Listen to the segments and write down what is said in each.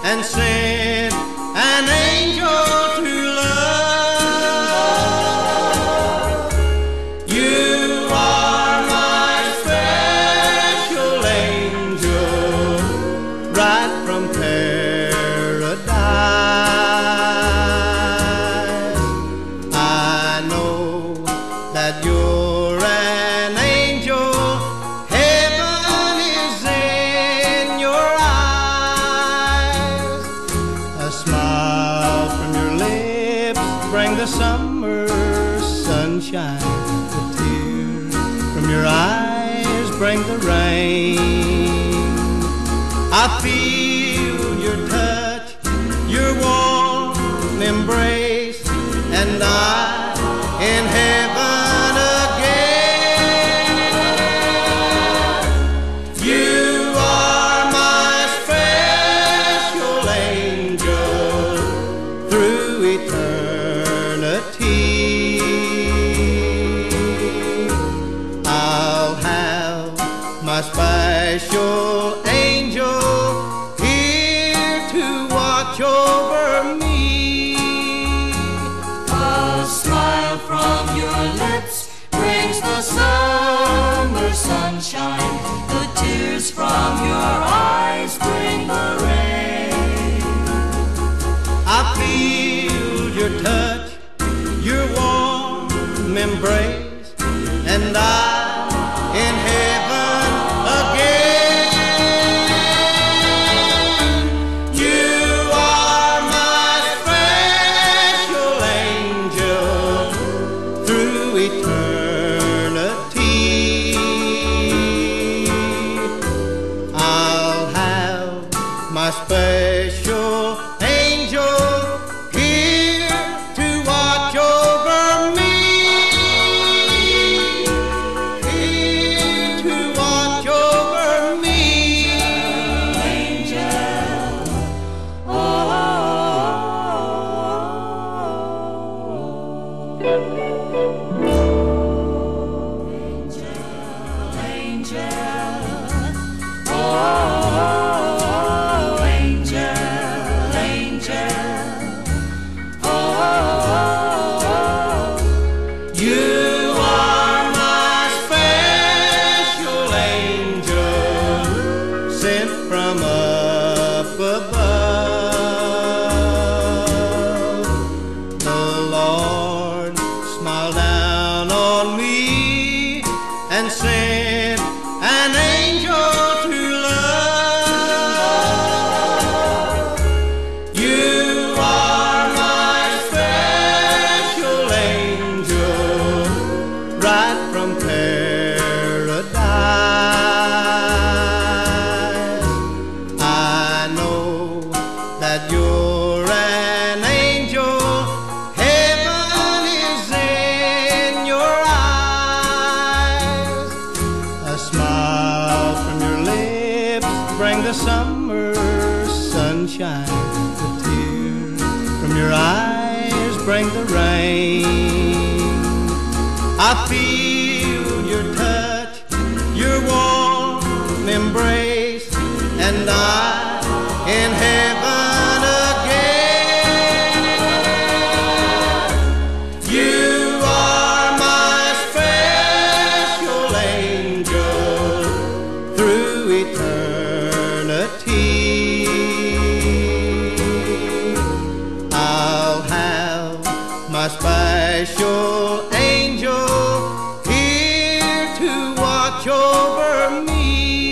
and sent an angel to love. You are my special angel, right from paradise. I know that you're an angel. Heaven is in your eyes. A smile from your lips bring the summer sunshine. The tears from your eyes bring the rain. I feel your touch, your warm embrace, and I'm in heaven again. You are my special angel through eternity. I'll have my special angel here to watch over me. A smile from your lips brings the summer sunshine. The tears from your eyes bring the rain. I feel your touch, your warm embrace, and I'm in heaven again. You are my special angel through eternity. I'll have my special angel here to watch over me. Here to watch over me. Angel, oh, angel, oh, angel, angel, oh, You are my special angel, sent from up above. The Lord smiled down on me and sent an angel to love. You are my special angel, right from paradise. I know that you're an angel. Heaven is in your eyes. A smile from your lips bring the summer sunshine. The tears from your eyes bring the rain. I feel your touch, your warm embrace, and I'm in heaven again. You are my special angel through eternity. I'll have my special angel here to watch over me.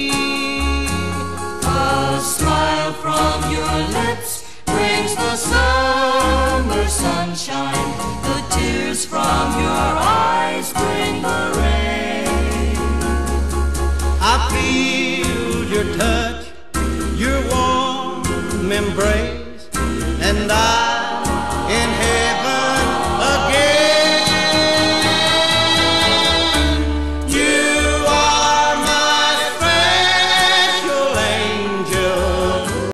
a smile from your lips brings the summer sunshine. The tears from your eyes bring the rain. I feel your touch, your warm embrace, and I